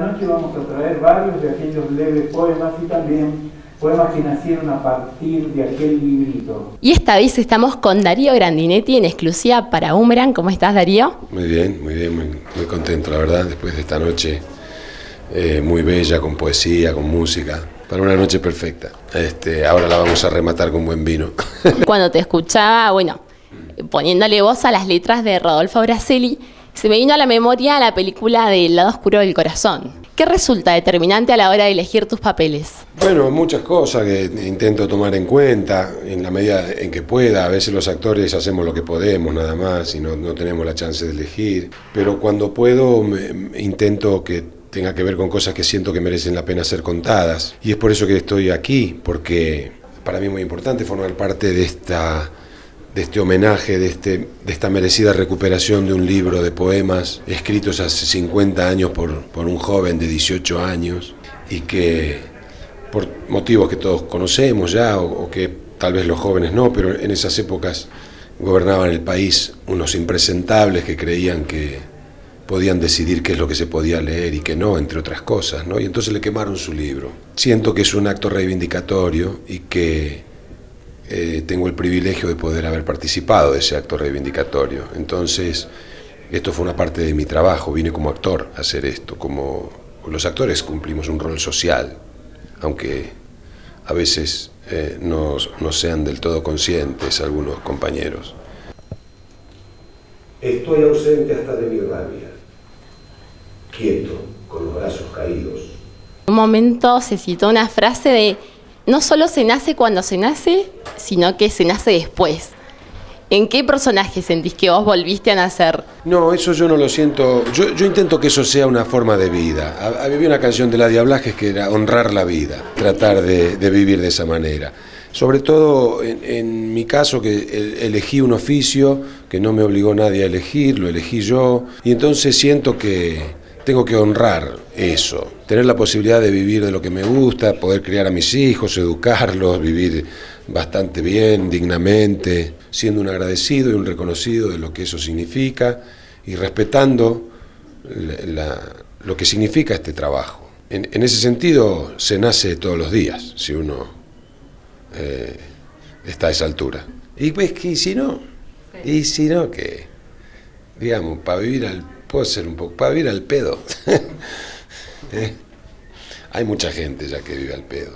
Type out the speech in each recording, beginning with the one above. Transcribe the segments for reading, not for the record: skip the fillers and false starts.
Esta noche vamos a traer varios de aquellos leves poemas y también poemas que nacieron a partir de aquel librito. Y esta vez estamos con Darío Grandinetti en exclusiva para Boomerang. ¿Cómo estás, Darío? Muy bien, muy contento, la verdad, después de esta noche muy bella, con poesía, con música, para una noche perfecta. Ahora la vamos a rematar con buen vino. Cuando te escuchaba, poniéndole voz a las letras de Rodolfo Braselli, se me vino a la memoria la película de El lado oscuro del corazón. ¿Qué resulta determinante a la hora de elegir tus papeles? Bueno, muchas cosas que intento tomar en cuenta en la medida en que pueda. A veces los actores hacemos lo que podemos nada más y no tenemos la chance de elegir. Pero cuando puedo intento que tenga que ver con cosas que siento que merecen la pena ser contadas. Y es por eso que estoy aquí, porque para mí es muy importante formar parte de este homenaje, de esta merecida recuperación de un libro de poemas escritos hace 50 años por un joven de 18 años y que por motivos que todos conocemos ya o que tal vez los jóvenes no, pero en esas épocas gobernaban el país unos impresentables que creían que podían decidir qué es lo que se podía leer y qué no, entre otras cosas, ¿no? Y entonces le quemaron su libro. Siento que es un acto reivindicatorio y que tengo el privilegio de poder haber participado de ese acto reivindicatorio. Entonces, esto fue una parte de mi trabajo, vine como actor a hacer esto. Como los actores cumplimos un rol social, aunque a veces no sean del todo conscientes algunos compañeros. Estoy ausente hasta de mi rabia, quieto, con los brazos caídos. En un momento se citó una frase de: no solo se nace cuando se nace, sino que se nace después. ¿En qué personaje sentís que vos volviste a nacer? No, eso yo no lo siento. Yo intento que eso sea una forma de vida. Había una canción de Ladia Blasquez que era honrar la vida, tratar de vivir de esa manera. Sobre todo en mi caso, que elegí un oficio que no me obligó nadie a elegir, lo elegí yo, y entonces siento que tengo que honrar eso, tener la posibilidad de vivir de lo que me gusta, poder criar a mis hijos, educarlos, vivir bastante bien, dignamente, siendo un agradecido y un reconocido de lo que eso significa y respetando lo que significa este trabajo. En ese sentido se nace todos los días, si uno está a esa altura. Y pues que si no, que digamos, para vivir puedo ser un poco, para vivir al pedo. Hay mucha gente ya que vive al pedo.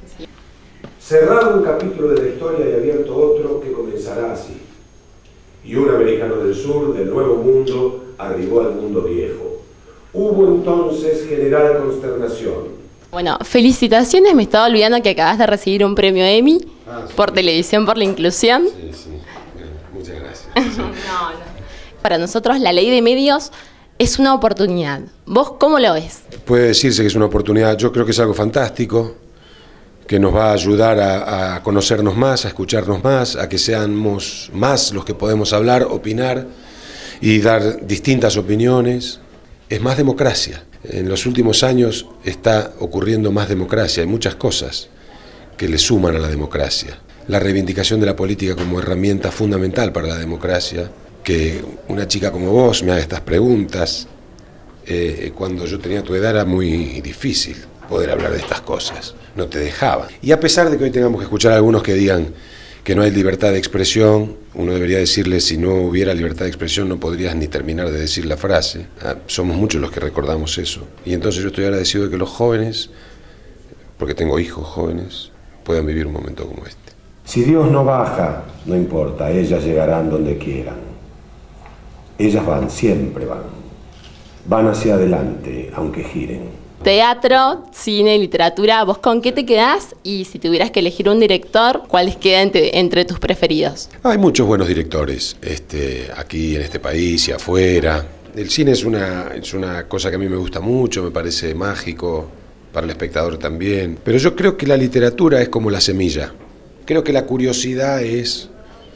Cerrado un capítulo de la historia y abierto otro que comenzará así. Y un americano del sur, del Nuevo Mundo, arribó al mundo viejo. Hubo entonces general consternación. Bueno, felicitaciones, me estaba olvidando que acabas de recibir un premio Emmy por televisión por la inclusión. Sí, muchas gracias. No. Para nosotros la ley de medios es una oportunidad. ¿Vos cómo lo ves? Puede decirse que es una oportunidad. Yo creo que es algo fantástico, que nos va a ayudar a conocernos más, a escucharnos más, a que seamos más los que podemos hablar, opinar y dar distintas opiniones. Es más democracia. En los últimos años está ocurriendo más democracia. Hay muchas cosas que le suman a la democracia. La reivindicación de la política como herramienta fundamental para la democracia. Que una chica como vos me haga estas preguntas, cuando yo tenía tu edad era muy difícil poder hablar de estas cosas, no te dejaban. Y a pesar de que hoy tengamos que escuchar a algunos que digan que no hay libertad de expresión, uno debería decirle: si no hubiera libertad de expresión no podrías ni terminar de decir la frase. Somos muchos los que recordamos eso. Y entonces yo estoy agradecido de que los jóvenes, porque tengo hijos jóvenes, puedan vivir un momento como este. Si Dios no baja, no importa, ellas llegarán donde quieran. Ellas van, siempre van. Van hacia adelante, aunque giren. Teatro, cine, literatura, ¿vos con qué te quedás? Y si tuvieras que elegir un director, ¿cuáles quedan entre tus preferidos? Hay muchos buenos directores, aquí en este país y afuera. El cine es una cosa que a mí me gusta mucho, me parece mágico, para el espectador también. Pero yo creo que la literatura es como la semilla. Creo que la curiosidad es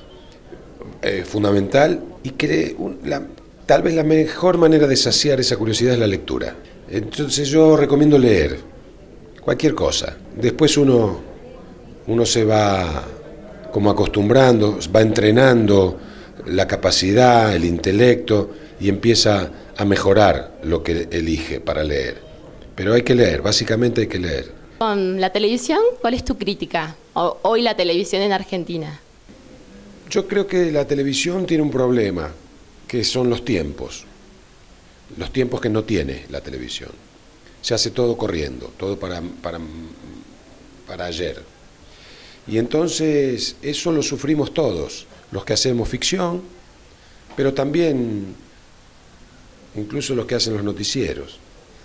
fundamental y tal vez la mejor manera de saciar esa curiosidad es la lectura. Entonces yo recomiendo leer cualquier cosa. Después uno se va como acostumbrando, va entrenando la capacidad, el intelecto y empieza a mejorar lo que elige para leer. Pero hay que leer, básicamente hay que leer. Con la televisión, ¿cuál es tu crítica? Hoy la televisión en Argentina. Yo creo que la televisión tiene un problema, que son los tiempos que no tiene la televisión. Se hace todo corriendo, todo para ayer. Y entonces eso lo sufrimos todos, los que hacemos ficción, pero también incluso los que hacen los noticieros.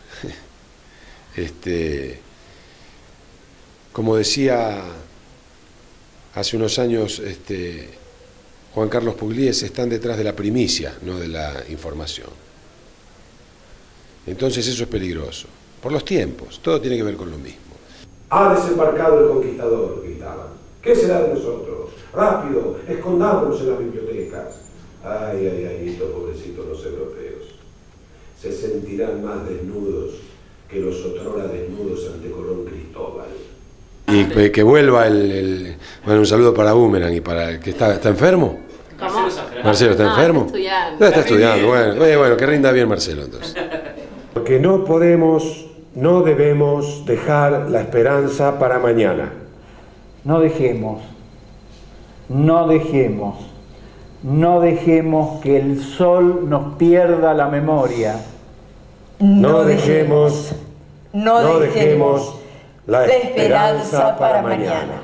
Como decía hace unos años Juan Carlos Pugliese, están detrás de la primicia, no de la información. Entonces eso es peligroso, por los tiempos, todo tiene que ver con lo mismo. Ha desembarcado el conquistador, gritaban. ¿Qué será de nosotros? Rápido, escondámonos en las bibliotecas. Ay, ay, ay, estos pobrecitos los europeos. Se sentirán más desnudos que los otrora desnudos ante Colón Cristóbal. Y que vuelva bueno, un saludo para Boomerang y para el que está enfermo. Marcelo está enfermo. Está estudiando. Bueno, que rinda bien Marcelo entonces. Porque no podemos, no debemos dejar la esperanza para mañana. No dejemos que el sol nos pierda la memoria. No dejemos la esperanza para mañana.